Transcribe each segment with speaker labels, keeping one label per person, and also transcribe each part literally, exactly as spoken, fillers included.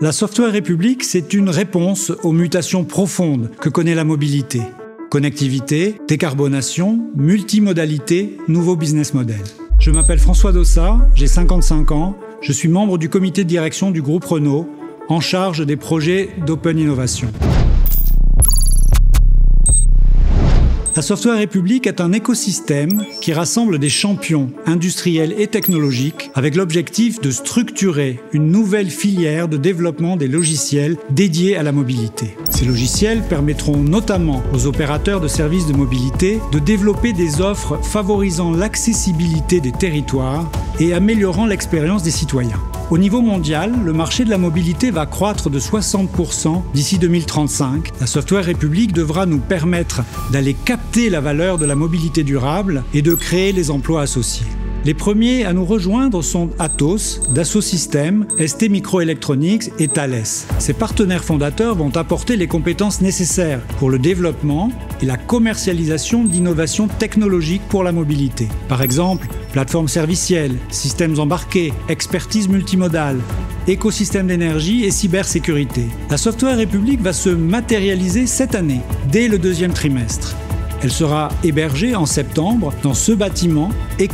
Speaker 1: La Software République, c'est une réponse aux mutations profondes que connaît la mobilité. Connectivité, décarbonation, multimodalité, nouveaux business models. Je m'appelle François Dossat, j'ai cinquante-cinq ans, je suis membre du comité de direction du groupe Renault, en charge des projets d'Open Innovation. La Software République est un écosystème qui rassemble des champions industriels et technologiques avec l'objectif de structurer une nouvelle filière de développement des logiciels dédiés à la mobilité. Ces logiciels permettront notamment aux opérateurs de services de mobilité de développer des offres favorisant l'accessibilité des territoires et améliorant l'expérience des citoyens. Au niveau mondial, le marché de la mobilité va croître de soixante pour cent d'ici deux mille trente-cinq. La Software République devra nous permettre d'aller capter la valeur de la mobilité durable et de créer les emplois associés. Les premiers à nous rejoindre sont Atos, Dassault Systèmes, S T Microelectronics et Thales. Ces partenaires fondateurs vont apporter les compétences nécessaires pour le développement et la commercialisation d'innovations technologiques pour la mobilité. Par exemple, plateformes servicielles, systèmes embarqués, expertise multimodale, écosystème d'énergie et cybersécurité. La Software République va se matérialiser cette année, dès le deuxième trimestre. Elle sera hébergée en septembre dans ce bâtiment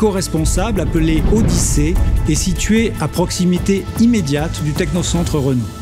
Speaker 1: éco-responsable appelé Odyssée et situé à proximité immédiate du Technocentre Renault.